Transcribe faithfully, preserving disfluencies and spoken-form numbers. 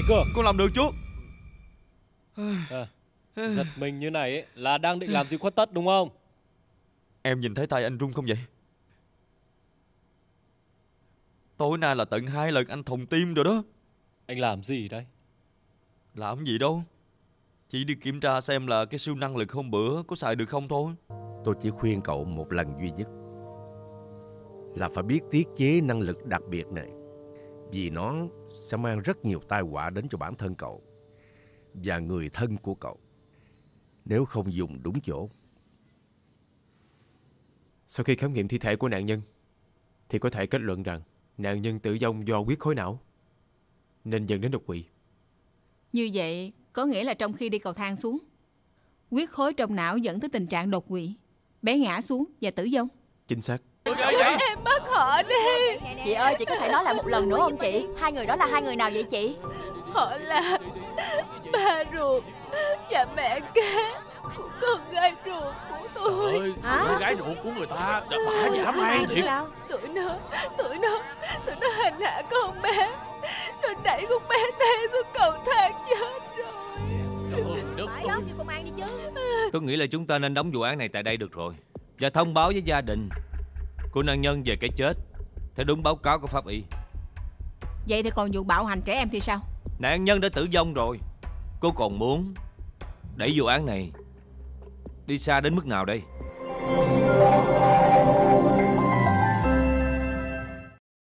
cơ. Con làm được chú. À, giật mình như này ấy, là đang định làm gì khuất tất đúng không? Em nhìn thấy tay anh run không vậy? Tối nay là tận hai lần anh thòng tim rồi đó. Anh làm gì đây? Làm gì đâu, chỉ đi kiểm tra xem là cái siêu năng lực hôm bữa có xài được không thôi. Tôi chỉ khuyên cậu một lần duy nhất, là phải biết tiết chế năng lực đặc biệt này, vì nó sẽ mang rất nhiều tai họa đến cho bản thân cậu và người thân của cậu nếu không dùng đúng chỗ. Sau khi khám nghiệm thi thể của nạn nhân thì có thể kết luận rằng nạn nhân tử vong do huyết khối não nên dẫn đến đột quỵ. Như vậy có nghĩa là trong khi đi cầu thang xuống, huyết khối trong não dẫn tới tình trạng đột quỵ, bé ngã xuống và tử vong. Chính xác. Em bắt họ đi. Chị ơi, chị có thể nói lại một lần nữa không chị? Hai người đó là hai người nào vậy chị? Họ là ba ruột và mẹ kế của con gái ruột của tôi. Ơi, con gái ruột của người ta, bà dã man thiệt. Sao? Tụi nó, tụi nó, tụi nó hành hạ con bé, rồi đẩy con bé té xuống cầu thang chết rồi. Phải báo cho công an đi chứ. Tôi nghĩ là chúng ta nên đóng vụ án này tại đây được rồi, và thông báo với gia đình của nạn nhân về cái chết theo đúng báo cáo của pháp y. Vậy thì còn vụ bạo hành trẻ em thì sao? Nạn nhân đã tử vong rồi, cô còn muốn đẩy vụ án này đi xa đến mức nào đây?